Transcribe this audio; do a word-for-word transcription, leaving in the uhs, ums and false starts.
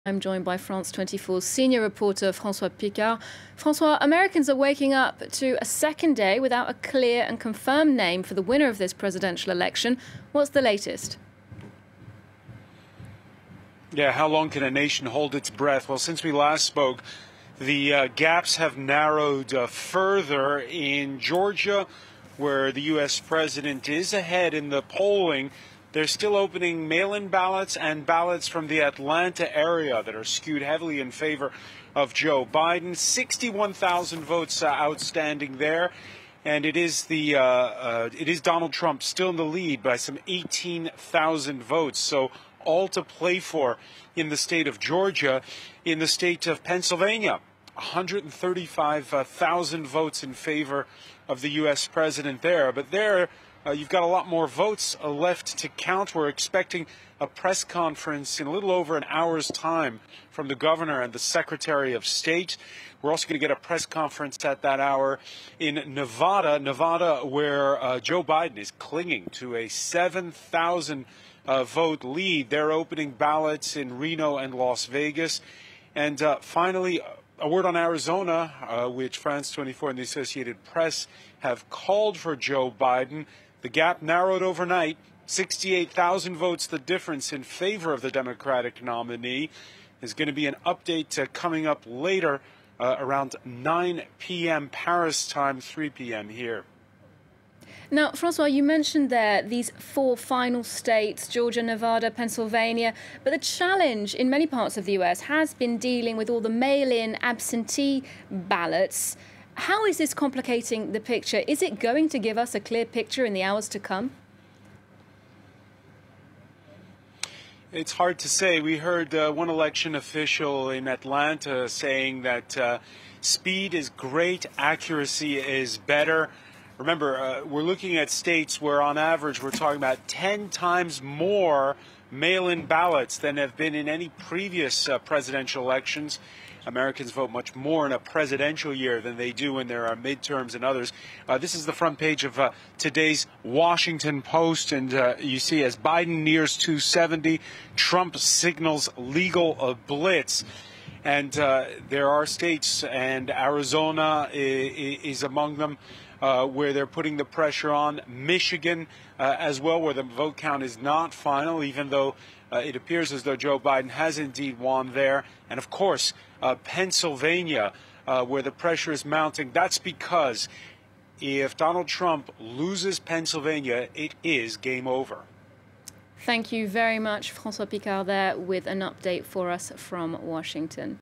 I'm joined by France twenty-four's senior reporter, Francois Picard. Francois, Americans are waking up to a second day without a clear and confirmed name for the winner of this presidential election. What's the latest? Yeah, how long can a nation hold its breath? Well, since we last spoke, the uh, gaps have narrowed uh, further in Georgia, where the U S president is ahead in the polling. They're still opening mail-in ballots and ballots from the Atlanta area that are skewed heavily in favor of Joe Biden. sixty-one thousand votes uh, outstanding there, and it is the uh, uh, it is Donald Trump still in the lead by some eighteen thousand votes. So all to play for in the state of Georgia. In the state of Pennsylvania, one hundred thirty-five thousand votes in favor of the U S president there. But there, uh, you've got a lot more votes uh, left to count. We're expecting a press conference in a little over an hour's time from the governor and the secretary of state. We're also going to get a press conference at that hour in Nevada, Nevada, where uh, Joe Biden is clinging to a seven thousand uh, vote lead. They're opening ballots in Reno and Las Vegas. And uh, finally, a word on Arizona, uh, which France twenty-four and the Associated Press have called for Joe Biden. The gap narrowed overnight, sixty-eight thousand votes the difference in favor of the Democratic nominee. There's going to be an update uh, coming up later uh, around nine p m Paris time, three p m here. Now, Francois, you mentioned there these four final states, Georgia, Nevada, Pennsylvania, but the challenge in many parts of the U S has been dealing with all the mail-in absentee ballots. How is this complicating the picture? Is it going to give us a clear picture in the hours to come? It's hard to say. We heard uh, one election official in Atlanta saying that uh, speed is great, accuracy is better. Remember, uh, we're looking at states where, on average, we're talking about ten times more mail-in ballots than have been in any previous uh, presidential elections. Americans vote much more in a presidential year than they do when there are midterms and others. Uh, this is the front page of uh, today's Washington Post, and uh, you see as Biden nears two seventy, Trump signals legal uh, blitz. And uh, there are states, and Arizona is, is among them, uh, where they're putting the pressure on. Michigan uh, as well, where the vote count is not final, even though uh, it appears as though Joe Biden has indeed won there. And, of course, uh, Pennsylvania, uh, where the pressure is mounting. That's because if Donald Trump loses Pennsylvania, it is game over. Thank you very much, Francois Picard, there with an update for us from Washington.